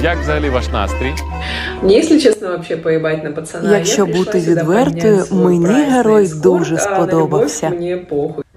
Як взагалі ваш настрій? Мне, если честно, вообще поебать на пацана. Якщо бути відвертою, мені герой дуже сподобався. Мені похуй.